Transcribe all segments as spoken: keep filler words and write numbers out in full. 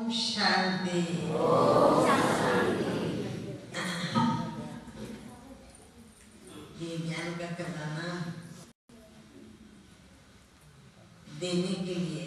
शांति। ये ज्ञान का खजाना देने के लिए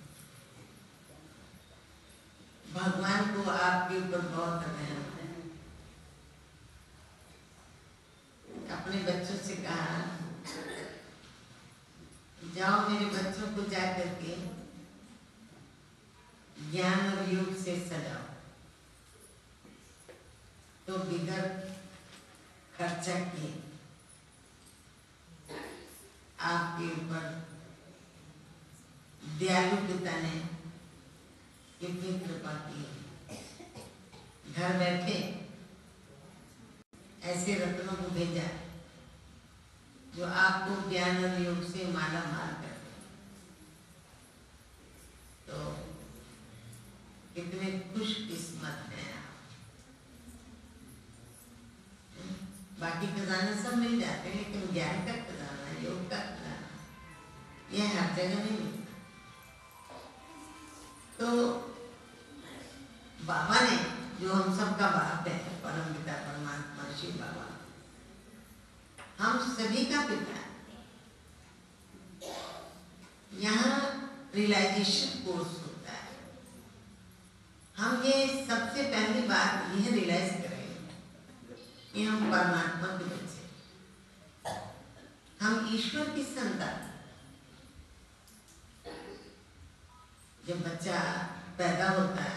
भगवान को आपके ऊपर बहुत रहम है। अपने बच्चों से कहा, जाओ मेरे बच्चों को जा करके ज्ञान और योग से सजाओ, तो बिगड़ खर्चा किए आपके ऊपर दयालु पिता ने कितनी कृपा की। घर बैठे ऐसे रत्नों को भेजा जो आपको ज्ञान और योग से माला माल कर दे। तो कितने खुशकिस्मत हैं आप। बाकी खजाने सब मिल जाते हैं, लेकिन ज्ञान का खजाना, योग का खजाना, यह हर जगह नहीं मिलता। तो बाबा ने, जो हम सबका बाप है, परम पिता परमात्मा शिव बाबा, हम सभी का पिता है। यहाँ रियलाइजेशन कोर्स होता है। हम ये सबसे पहली बात यह रियलाइज करें कि हम परमात्मा के बच्चे, हम ईश्वर की संतान। जब बच्चा पैदा होता है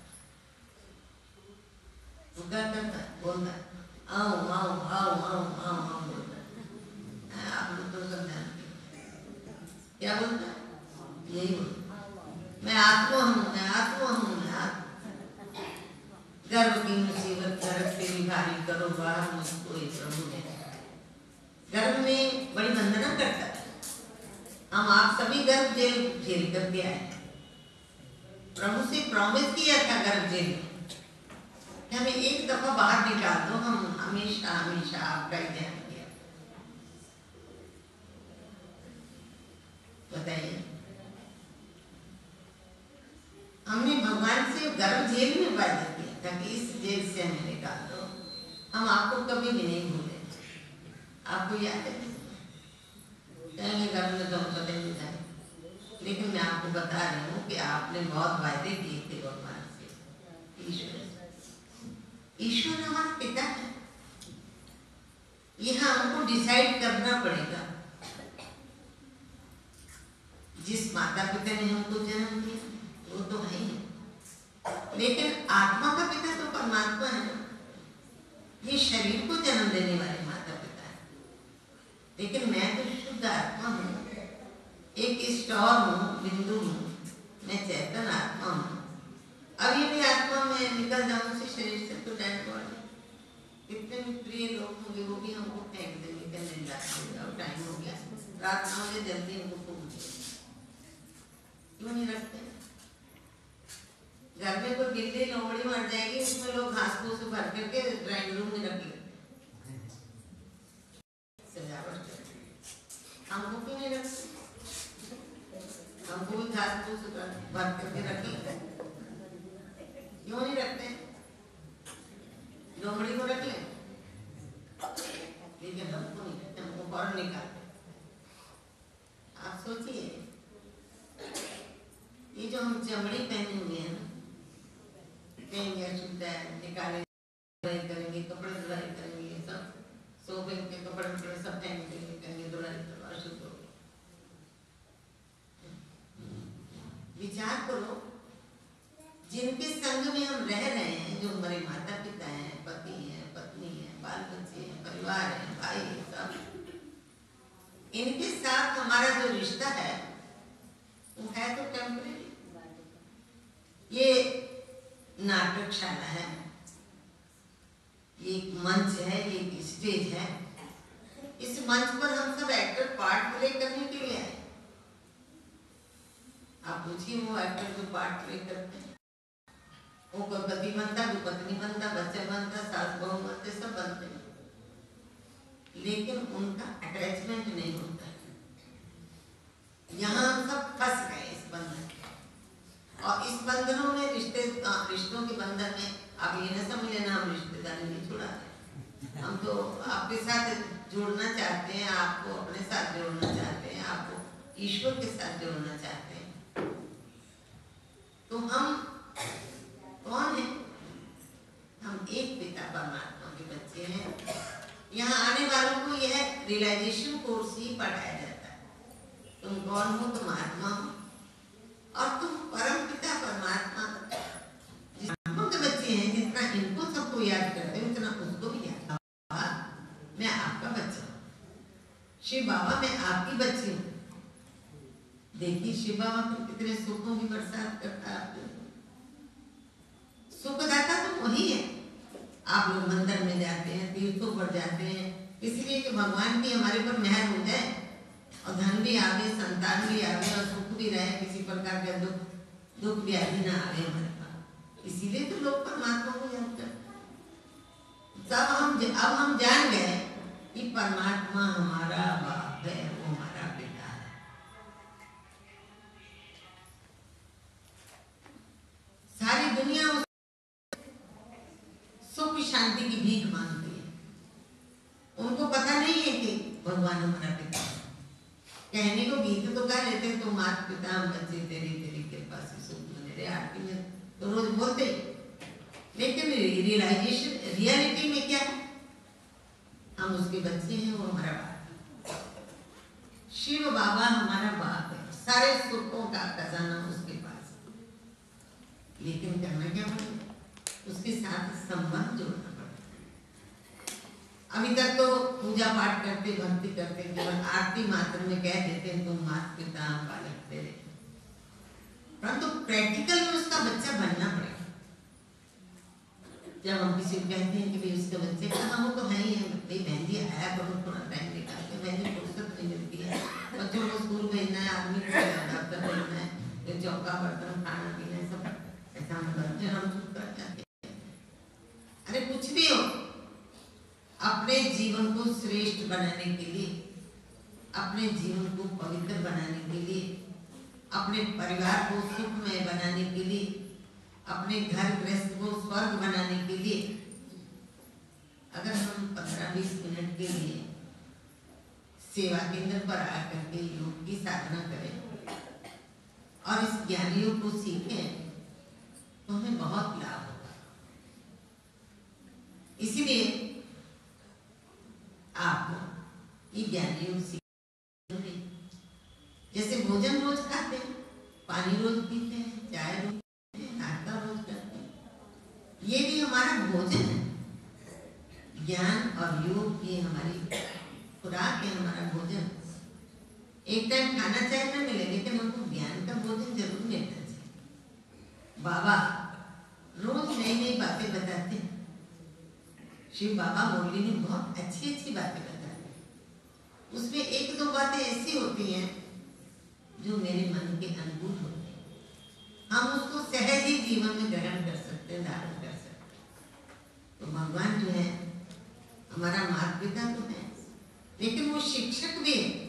वो क्या करता है? बोलता है आओ आओ आओ आओ आओ आओ बोलता है। आप लोग तो सब जानते हैं क्या बोलता है? यही बोलता है, मैं आत्मा हूँ, मैं आत्मा हूँ, मैं आत्मा। गर्भ की मुसीबत गर्भ से भी भारी करो बाहर मुझको ये प्रभु ने। गर्भ में बड़ी वंदना करता है। हम आप सभी गर्भ जेल झेल करके आए। प्रभु से प्रॉमिस किया था गर्भ जेल में, हमें एक दफा बाहर निकाल दो, हम हमेशा हमेशा आपका ही ध्यान किया। बताइए, हमने भगवान से गर्भ जेल में वादा किया था कि इस जेल से हमें निकाल दो, हम आपको कभी भी नहीं भूले। आपको याद है? कहेंगे गर्भ में तो हम कदम नहीं जाए, लेकिन मैं आपको बता रही हूँ कि आपने बहुत वायदे किए थे भगवान से। ईश्वर ईश्वर हमारा पिता है। यह हमको डिसाइड करना पड़ेगा। जिस माता पिता ने हमको जन्म दिया वो तो है ही, लेकिन आत्मा का पिता तो परमात्मा है ना। ये शरीर को जन्म देने वाले माता पिता है, लेकिन मैं तो शुद्ध आत्मा हूँ, एक स्टार हूँ, बिंदु हूँ, मैं चैतन आत्मा हूँ। अब ये भी आत्मा में निकल जाऊँ उसी शरीर से तो डेड बॉडी। कितने भी प्रिय लोग होंगे वो भी हमको फेंक देंगे, कहने लगे अब टाइम हो गया, रात नौ बजे जल्दी हमको फूक दिया। क्यों नहीं रखते? घर में कोई बिल्ली लोमड़ी मर जाएगी, उसमें लोग घास फूस भर करके ड्राइंग रूम में रख लेते हैं, सजावट करते। हमको क्यों नहीं रखते? हमको भी घास फूस भर करके रख लेते हैं। क्यों नहीं रखते? लोमड़ी को रख ले, लेकिन हमको नहीं रखते, हमको बाहर निकालते। आप सोचिए, ये जो हम चमड़ी पहने हुए हैं ना, कहेंगे शुद्ध है, निकाले धुलाई करेंगे, कपड़े धुलाई करेंगे, सब सोफे के कपड़े कपड़े सब फेंक देंगे, कहेंगे धुलाई करो, अशुद्ध हो गए। विचार करो, जिनके संग में हम रह रहे हैं, जो हमारे माता पिता हैं, पति हैं, पत्नी हैं, बाल बच्चे हैं, परिवार है, भाई है, सब, इनके साथ हमारा जो रिश्ता है वो है तो टेम्परेरी। ये नाटकशाला है, ये एक मंच है, ये एक स्टेज है। इस मंच पर हम सब एक्टर पार्ट प्ले करने के लिए आए। आप पूछिए वो एक्टर जो पार्ट प्ले करते हैं, वो कोई पति बनता, कोई पत्नी बनता, बच्चा बनता, सास बहू बनते, सब बनते हैं, लेकिन उनका अटैचमेंट नहीं होता है। यहाँ हम सब फंस गए इस बंधन, और इस बंधनों में रिश्ते धर्म है, आप ये ना समझ लेना हम रिश्तेदारी नहीं छुड़ाते, हम तो आपके साथ जोड़ना चाहते हैं, आपको अपने साथ जोड़ना चाहते हैं, आपको ईश्वर के साथ जोड़ना चाहते हैं। तो हम कौन है? हम एक पिता परमात्मा के बच्चे हैं। यहाँ आने वालों को यह रियलाइजेशन कोर्स ही पढ़ाया जाता है। तुम कौन हो? तुम आत्मा हो और तुम परम पिता परमात्मा के बच्चे हैं। जितना इनको सबको याद करते हैं उतना उसको भी याद। बाबा मैं आपका बच्चा हूँ, शिव बाबा मैं आपकी बच्ची हूँ। देखिए शिव बाबा तो कितने सुखों की बरसात करता है आपको। सुखदाता तो वही है। आप लोग मंदिर में जाते हैं, तीर्थों पर जाते हैं, इसलिए कि भगवान की हमारे पर मेहर हो जाए और धन भी आवे, संतान भी आवे और सुख भी रहे, किसी प्रकार का दुख दुख व्याधि ना आवे हमारे पास। इसीलिए तो लोग परमात्मा को याद करते हैं। तब हम अब हम जान गए कि परमात्मा हमारा बाप है, वो हमारा पिता है। सारी दुनिया उस सुख शांति की भीख मांगती है। उनको पता नहीं है कि भगवान हमारा पिता है। कहने को गीत तो गा लेते हैं, तो मात पिता हम बच्चे तेरी तेरी कृपा से सुख मेरे आरती में तो रोज बोलते, लेकिन रियलाइजेशन रियलिटी में क्या है? हम उसके बच्चे हैं, वो हमारा बाप है। शिव बाबा हमारा बाप है, सारे सुखों का खजाना उसके पास है। लेकिन करना क्या पड़ेगा? उसके साथ संबंध जोड़ना पड़ता है। अभी तक तो पूजा पाठ करते, भक्ति करते, केवल आरती मात्र में कह देते हैं तुम माता पिता हम बालक तेरे, परंतु प्रैक्टिकल में उसका बच्चा बनना पड़ेगा। जब हम किसी को कहते हैं कि भाई उसके बच्चे कहाँ हो, तो है ही है भाई बहन जी आया करो, थोड़ा टाइम निकाल के, बहन जी फुर्सत नहीं मिलती है, बच्चों को स्कूल भेजना है, आदमी को दफ्तर भेजना है, फिर चौका बर्तन खाना पीना है, सब ऐसा हम करते हैं। हम चुप कर जाते हैं। अरे कुछ भी हो, अपने जीवन को श्रेष्ठ बनाने के लिए, अपने जीवन को पवित्र बनाने के लिए, अपने परिवार को सुखमय बनाने के लिए, अपने घर गृहस्थ को स्वर्ग बनाने के लिए, अगर हम पंद्रह बीस मिनट के लिए सेवा केंद्र पर आकर के योग की साधना करें और इस ज्ञान योग को सीखें तो हमें बहुत लाभ होगा। इसीलिए आप ये ज्ञान योग सीखें। जैसे भोजन रोज खाते हैं, पानी रोज पीते हैं, चाय रोज पीते हैं, नाश्ता रोज करते हैं, ये भी हमारा भोजन है। ज्ञान और योग ये हमारी खुराक है, हमारा भोजन। एक टाइम खाना चाहे ना मिले, लेकिन हमको ज्ञान का भोजन जरूर मिलना चाहिए। बाबा रोज नई नई बातें बताते हैं। शिव बाबा मुरली में बहुत अच्छी अच्छी बातें बताते हैं। उसमें एक दो बातें ऐसी होती हैं जो मेरे मन के अनुकूल होते हैं, हम उसको सहज ही जीवन में ग्रहण कर सकते हैं, धारण कर सकते हैं। तो भगवान जो है हमारा माता पिता तो है, लेकिन वो शिक्षक भी है।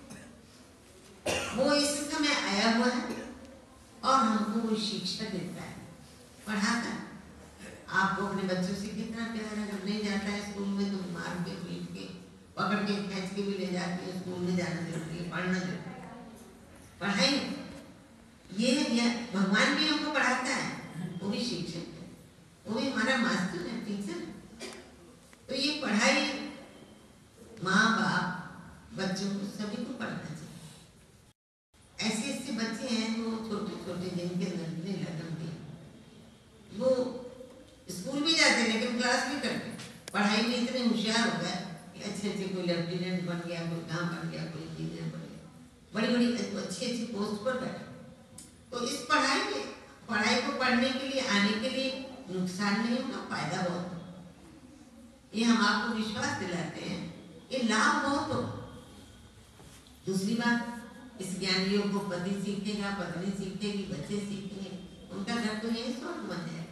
वो इस समय आया हुआ है और हमको वो शिक्षा देता है, पढ़ाता है। आपको अपने बच्चों से कितना प्यार है। जब नहीं जाता है स्कूल में तो मार के पीट के पकड़ के खींच के भी ले जाती है। स्कूल में जाना जरूरी है, पढ़ना जरूरी है। पढ़ाई ये है, भगवान भी हमको पढ़ाता है, वो भी शिक्षक है, वो भी हमारा मास्टर है, टीचर है। तो ये पढ़ाई माँ बाप बच्चों को सभी को पढ़ना चाहिए। ऐसे ऐसे बच्चे हैं जो छोटे छोटे जिनके अंदर इतने लगन थे, वो स्कूल भी जाते लेकिन क्लास भी करते, पढ़ाई में इतने होशियार हो गए कि अच्छे अच्छे कोई लेफ्टिनेंट बन गया, कोई काम बन गया, कोई इंजीनियर बन गया, बड़ी बड़ी अच्छी अच्छी पोस्ट पर बैठे। तो इस पढ़ाई में पढ़ाई को पढ़ने के लिए आने के लिए नुकसान नहीं होगा, फायदा बहुत होगा। ये हम आपको विश्वास दिलाते हैं, ये लाभ बहुत होगा। दूसरी बात, इस ज्ञान योग को पति सीखेगा, पत्नी सीखेगी, बच्चे सीखेंगे, उनका घर तो यही स्वर्ग बन जाएगा।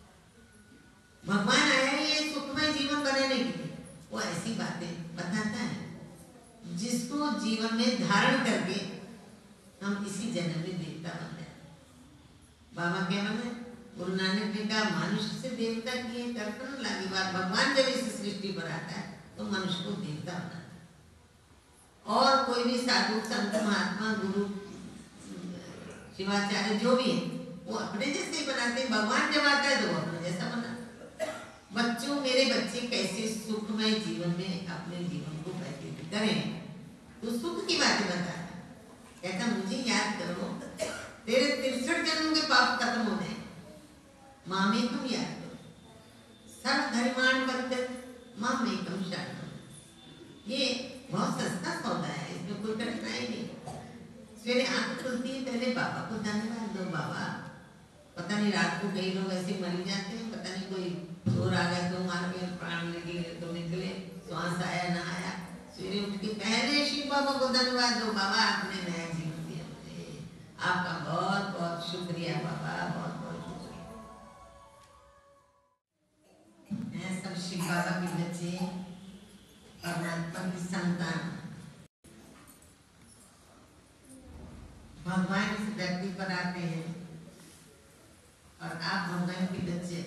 भगवान आया है ये सुखमय जीवन बनाने के लिए। वो ऐसी बातें बताता है जिसको जीवन में धारण करके हम इसी जन्म में देवता बन जाए। बाबा क्या बने? गुरु नानक ने कहा मनुष्य से देवता की ये कल्पना लगी बात, भगवान जब इस सृष्टि पर आता है तो मनुष्य को देवता बनाता है। और कोई भी साधु संत महात्मा गुरु शिवाचार्य जो भी है वो अपने जैसे ही बनाते हैं। भगवान जब आता है तो वो अपने जैसा बनाता है। बच्चों, मेरे बच्चे कैसे सुखमय जीवन में अपने जीवन को व्यतीत करें, तो सुख की बातें बता है। कहता मुझे याद करो, तेरे तिरसठ जन्म के पाप खत्म हो गए, माँ में तुम याद करो, सर्व धर्मान बंधन माँ में कम शरण। ये बहुत सस्ता सौदा है, इसमें कोई कठिनाई नहीं। सवेरे आंख खुलती है पहले बाबा को धन्यवाद दो। बाबा, पता नहीं रात को कई लोग ऐसे मर जाते हैं, पता नहीं कोई चोर आ गया तो मार के प्राण निकले तो निकले, श्वास आया ना आया, सवेरे उठ के पहले शिव बाबा को धन्यवाद दो। बाबा आपने नया जीवन दिया मुझे, आपका बहुत बहुत शुक्रिया बाबा, बहुत बहुत शुक्रिया। सब शिव बाबा के बच्चे, परमात्मा की संतान, भगवान इस धरती पर आते हैं और आप भगवान के बच्चे।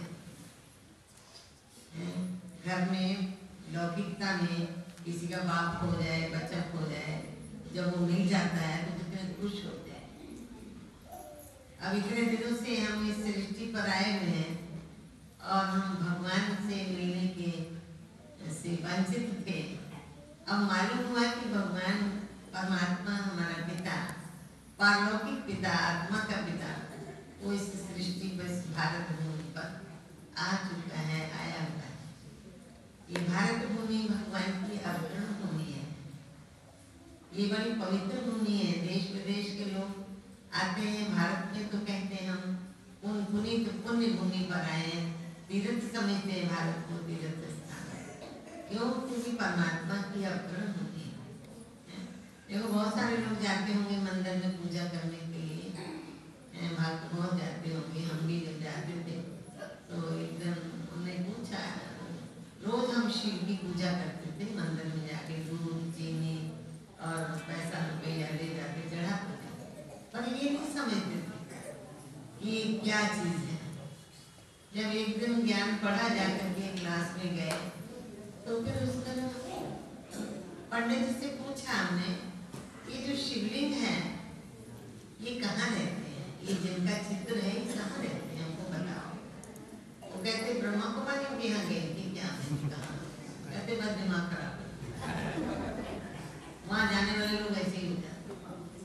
घर में लौकिकता में किसी का बाप खो जाए, बच्चा खो जाए, जब वो मिल जाता है तो कितने खुश होते हैं। अब इतने दिनों से हम इस सृष्टि पर आए हुए हैं और हम भगवान से मिलने के से वंचित थे। अब मालूम हुआ कि भगवान परमात्मा हमारा पिता, पारलौकिक पिता, आत्मा का पिता, वो इस सृष्टि पर, इस भारत भूमि पर आ चुका है, आया हुआ है। ये भारत भूमि भगवान की अवतरण भूमि है। ये बड़ी पवित्र भूमि है। देश विदेश के लोग आते हैं भारत में तो कहते हैं हम उन पुनीत पुण्य भूमि पर आए हैं, तीर्थ समझते हैं भारत को तीर्थ स्थान। क्यों? क्योंकि परमात्मा की अवतरण भूमि है। देखो बहुत सारे लोग जाते होंगे मंदिर में पूजा करने के लिए, भक्त बहुत जाते होंगे, हम भी जब जाते थे तो एकदम उन्होंने पूछा, रोज हम शिव की पूजा करते थे मंदिर में जाके, दूध चीनी और पैसा रुपया ले जाके चढ़ाते थे, पर ये नहीं समझते थे कि क्या चीज़ है। जब एक दिन ज्ञान पढ़ा जाकर के क्लास में गए तो फिर उसने पंडित जी से पूछा हमने, ये जो शिवलिंग है ये कहाँ रहते हैं, ये जिनका चित्र है ये कहाँ रहते हैं, हमको बताओ। वो कहते ब्रह्मा कुमारी के यहाँ गए थे क्या? कहते बस दिमाग खराब, वहाँ जाने वाले लोग ऐसे ही हो जाते।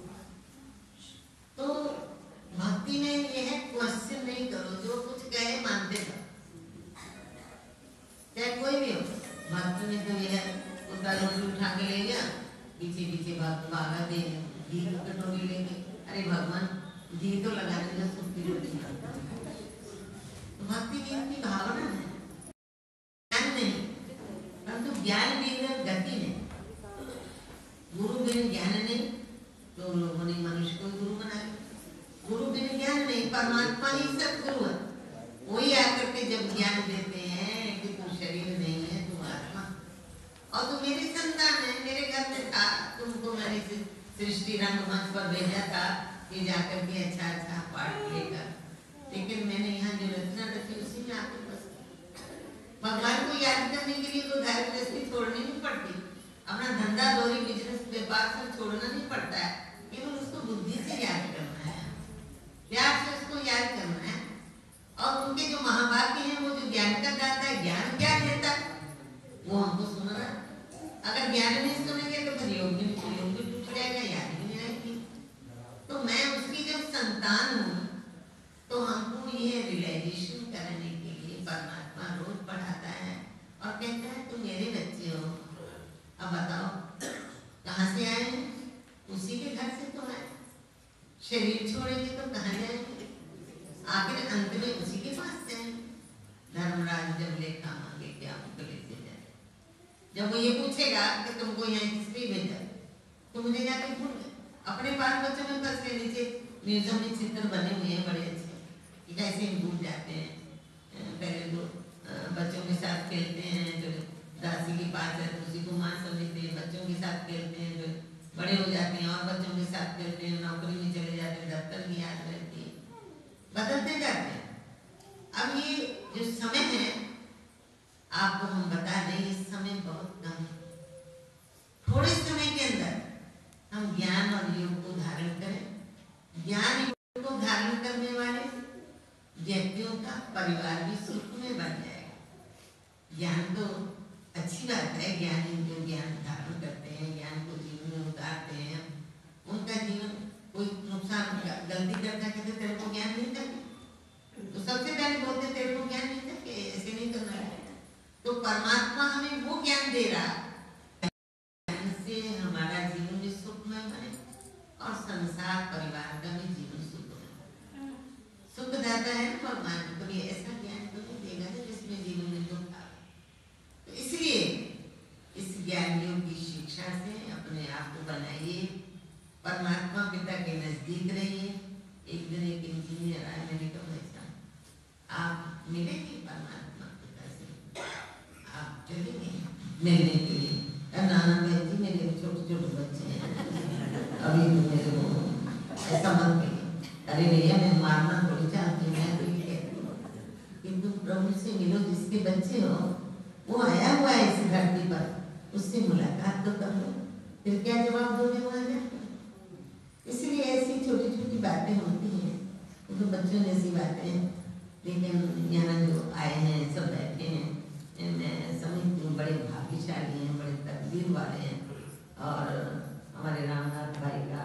तो भक्ति में ये है, क्वेश्चन नहीं करो, जो कुछ कहे मानते रहो, चाहे कोई भी हो। भक्ति में तो यह है, उसका रोटी उठा के ले गया, पीछे पीछे भक्त भागा दे घी की कटोरी लेके, अरे भगवान घी तो लगाने का सुखी रोटी। तो भक्ति की इनकी भावना है, ज्ञान नहीं, परंतु ज्ञान बिना गति नहीं। गुरु बिना ज्ञान नहीं, तो लोगों ने मनुष्य को गुरु बनाया। गुरु बिना ज्ञान नहीं, परमात्मा ही सब गुरु है। वही आकर के जब ज्ञान देते हैं कि तू शरीर नहीं है, तू आत्मा, और तू मेरी संतान है, मेरे घर में था, तुमको मैंने सृष्टि रंगमंच पर भेजा था कि जाकर के अच्छा अच्छा पाठ लेकर, लेकिन मैंने यहाँ जो रचना रखी उसी में आपके पास। भगवान को याद करने के लिए तो धार्मिक दृष्टि छोड़नी नहीं पड़ती, अपना धंधा दौरी बिजनेस व्यापार सब छोड़ना नहीं पड़ता है, केवल उसको बुद्धि से याद करना है, प्यार से उसको याद करना है। और उनके जो महाभाग्य हैं, वो जो ज्ञान का दाता है, ज्ञान क्या देता है वो हमको सुनना। अगर ज्ञान नहीं सुनेंगे तो फिर योग भी योग भी टूट जाएगा, याद भी नहीं आएगी। तो मैं उसकी जब संतान हूँ तो हमको ये रियलाइजेशन करने के लिए परमात्मा रोज पढ़ाता है और कहता है तुम मेरे बच्चे हो। अब बताओ कहाँ से आए हैं? उसी के घर से तो आए। शरीर छोड़ेंगे तो कहाँ जाएंगे? आखिर अंत में उसी के पास जाएंगे। धर्मराज जब लेखा मांगे क्या हमको लेते जाए, जब वो ये पूछेगा कि तुमको यहाँ किसने भेजा, तो मुझे जाके भूल गए। अपने बाल बच्चों में फंस के नीचे म्यूजियम में चित्र बने हुए हैं बड़े अच्छे, कि कैसे हम भूल जाते हैं। पहले तो बच्चों के साथ खेलते हैं, जो दासी के पास है तो उसी को माँ समझते हैं, बच्चों के साथ खेलते हैं, जो बड़े हो जाते हैं और बच्चों के साथ खेलते हैं, नौकरी में चले जाते हैं, दफ्तर की याद रहती है, बदलते जाते हैं। व्यक्तियों का परिवार भी सुख में बन जाएगा। ज्ञान तो अच्छी बात है, ज्ञानी जो ज्ञान धारण करते हैं, ज्ञान को जीवन में उतारते हैं, उनका जीवन कोई नुकसान गलती करता कहते तेरे को ज्ञान नहीं चाहिए, तो सबसे पहले बोलते तेरे को ज्ञान नहीं चाहिए, ऐसे नहीं करना है। तो परमात्मा हमें वो ज्ञान दे रहा से हमारा जीवन भी सुखमय बने और संसार परिवार का भी जीवन सुखमय सुखदाता है भगवान। कभी ऐसा ज्ञान तो नहीं देगा ना जिसमें जीवन में दुख आए। तो इसलिए इस ज्ञानियों की शिक्षा से अपने आप को बनाइए, परमात्मा पिता के नजदीक रहिए। एक दिन एक इंजीनियर आए, मैंने कहा ऐसा आप मिलेंगे परमात्मा पिता से, आप चलेंगे मिलने के लिए? नाना बहन जी मेरे छोटे छोटे बच्चे हैं, अभी तो मेरे को ऐसा मत कहिए। अरे भैया मैं मारना थोड़ी चाहती हूँ, मैं तो ये कहती हूँ कि तुम प्रभु से मिलो, जिसके बच्चे हो वो आया हुआ है इस धरती पर, उससे मुलाकात तो कर लो, फिर क्या जवाब दोगे वहाँ जाकर। इसलिए ऐसी छोटी छोटी बातें होती हैं, तो बच्चों ने ऐसी बातें, लेकिन यहाँ जो आए हैं सब बैठे हैं, मैं समझती हूँ बड़े भाग्यशाली हैं, बड़े तकदीर वाले हैं। और हमारे रामनाथ भाई का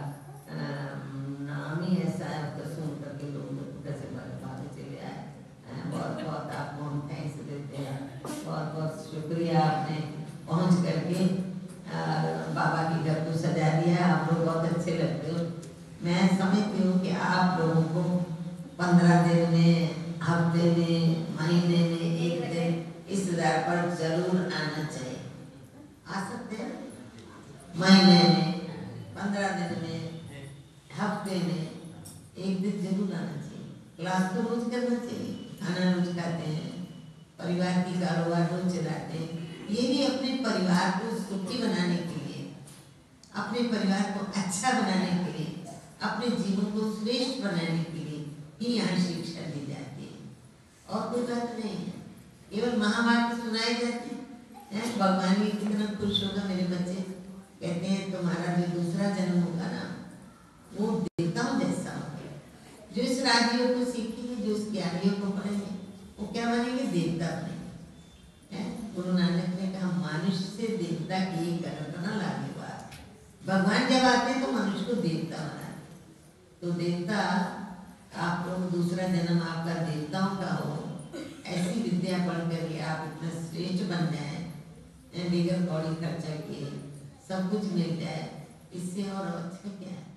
नाम ही ऐसा है, तो सुन करके लोग कैसे भागे चले आए। बहुत बहुत आपको हम थैंक्स देते हैं, बहुत बहुत शुक्रिया, आपने पहुँच करके बाबा के घर को सजा दिया। आप लोग बहुत अच्छे लगते हो। मैं समझती हूँ कि आप लोगों को पंद्रह दिन में, हफ्ते में, महीने में एक दिन इस दर पर जरूर आना चाहिए। आ सकते हैं महीने में, पंद्रह दिन में, हफ्ते में एक दिन जरूर आना चाहिए। क्लास तो रोज करना चाहिए, खाना रोज खाते हैं, परिवार की कारोबार रोज चलाते हैं। ये भी अपने परिवार को सुखी बनाने के लिए, अपने परिवार को अच्छा बनाने के लिए, अपने जीवन को श्रेष्ठ बनाने के लिए ही यहाँ शिक्षा दी जाती है। और कोई बात नहीं है, केवल महाभारत सुनाई जाती है। भगवान भी कितना खुश होगा, मेरे बच्चे कहते हैं तुम्हारा जो दूसरा जन्म होगा ना वो देवताओं जैसा होगा। जो इस राजियों को सीखेंगे, जो इस ज्ञानियों को पढ़ेंगे, वो क्या बनेंगे? देवता बनेंगे। गुरु नानक ने कहा मनुष्य से देवता की कल्पना लागे बात। भगवान जब आते हैं तो मनुष्य को देवता बनाते। तो देवता आप लोग दूसरा जन्म आपका देवताओं का हो, ऐसी विद्या पढ़ करके आप इतना श्रेष्ठ बन जाए, बगैर कौड़ी खर्चा किए सब कुछ मिल जाए, इससे और अच्छा क्या है।